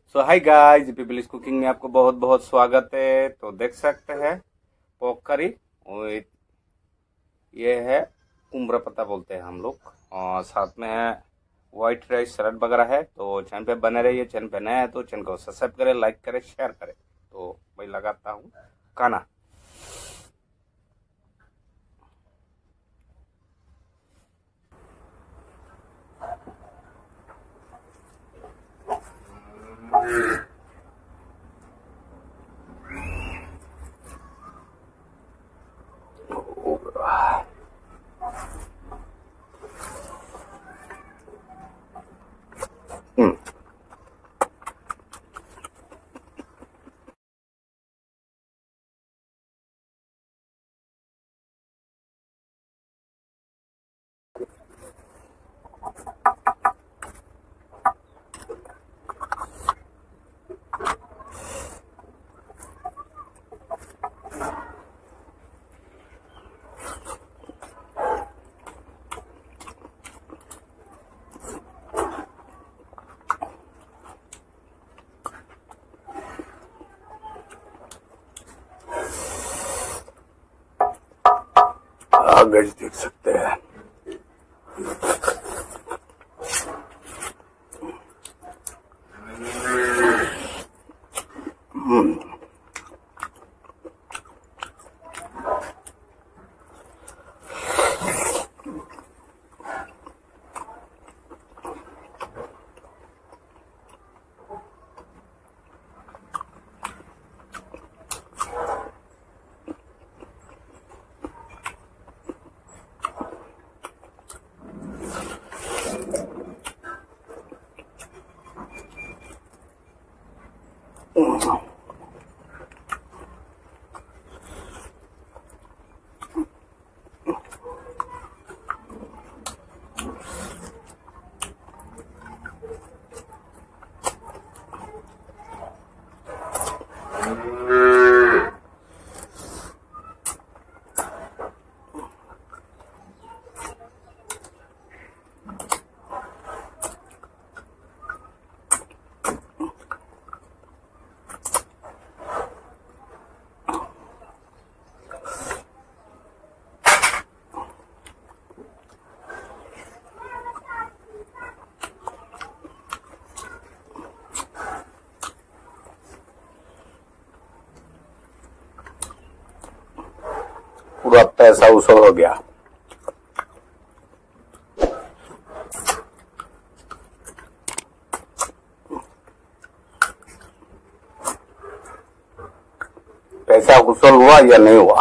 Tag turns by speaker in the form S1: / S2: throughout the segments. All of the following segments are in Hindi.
S1: So hi guys, people is cooking में आपको बहुत बहुत स्वागत है। तो देख सकते हैं पोर्क करी, और ये है कुम्भरा पत्ता बोलते हैं हम लोग, और साथ में है व्हाइट राइस सलाद वगैरह है। तो चैनल पे बने रहिए। चैनल पे नया है तो चैनल को सब्सक्राइब करें, लाइक करें, शेयर करें। तो मैं लगाता हूँ खाना। आगे देख सकते हैं। पूरा पैसा उसूल हो गया। पैसा उसूल हुआ या नहीं हुआ?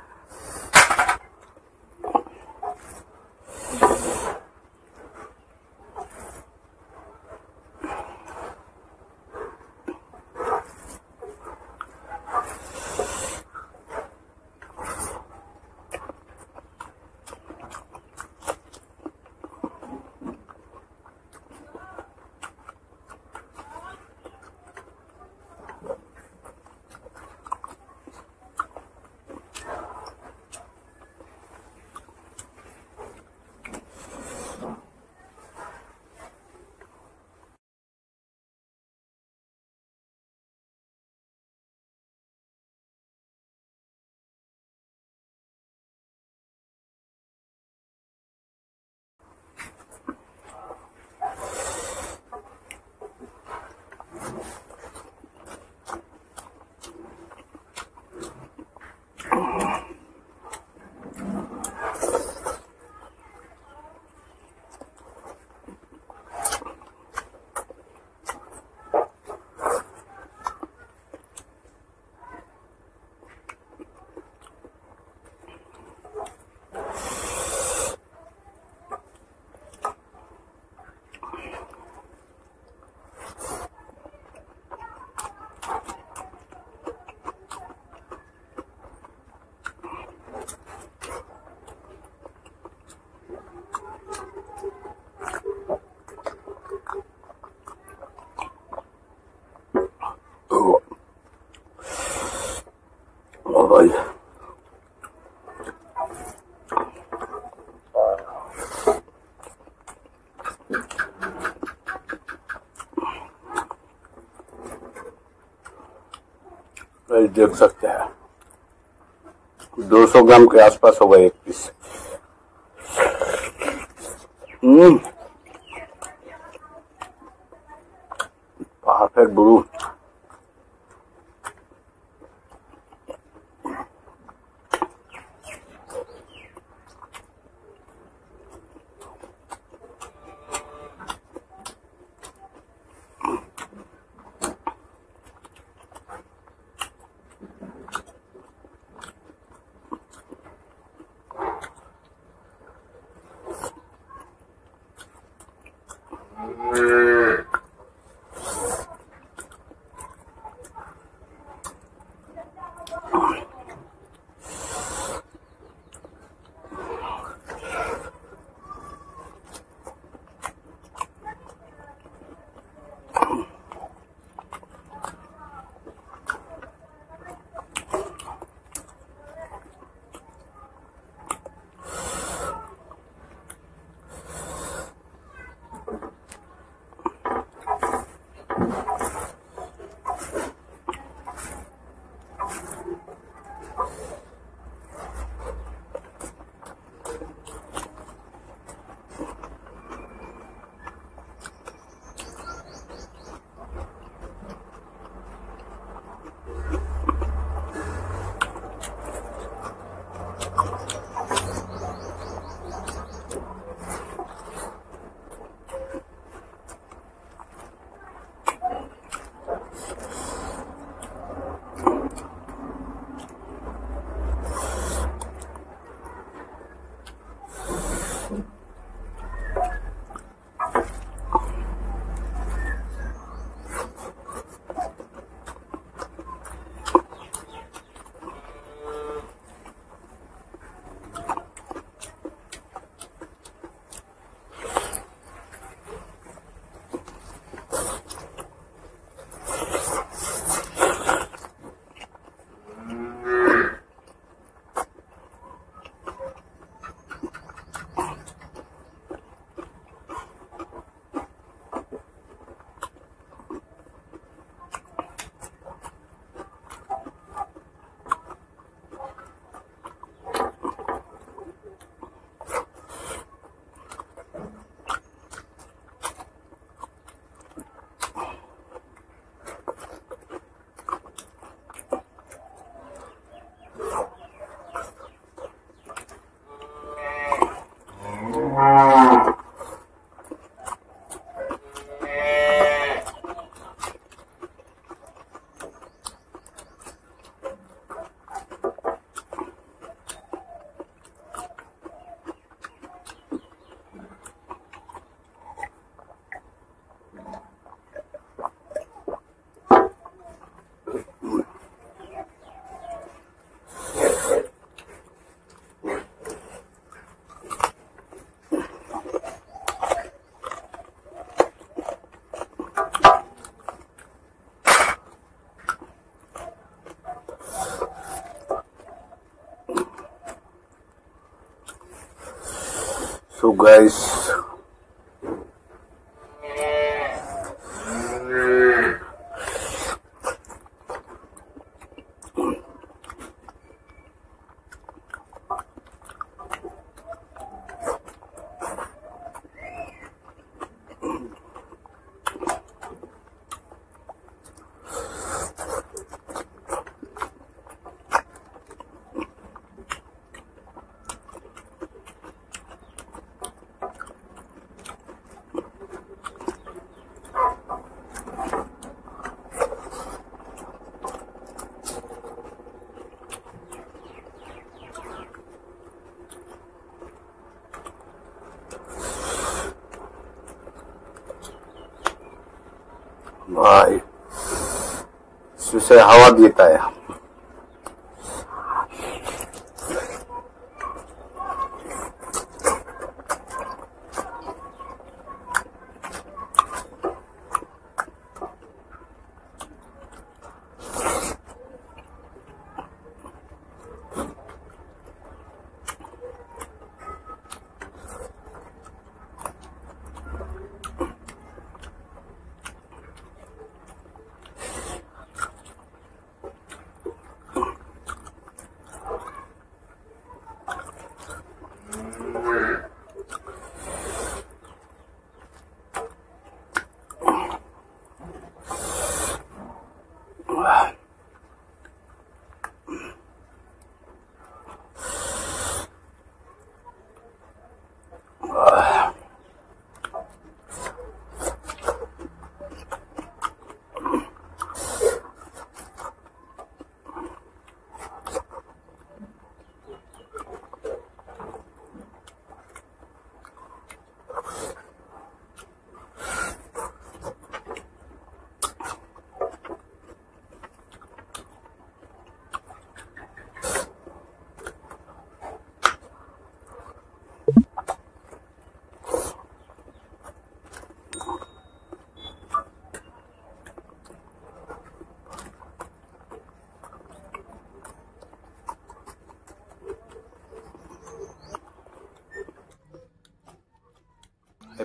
S1: भाई ये देख सकते हैं 200 ग्राम के आसपास होगा एक piece. Perfect brew. So guys, भाई इससे हवा देता है।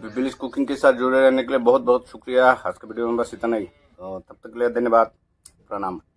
S1: बिबिलिस कुकिंग के साथ जुड़े रहने के लिए बहुत बहुत शुक्रिया। आज के वीडियो में बस इतना ही, तो तब तक के लिए धन्यवाद, प्रणाम।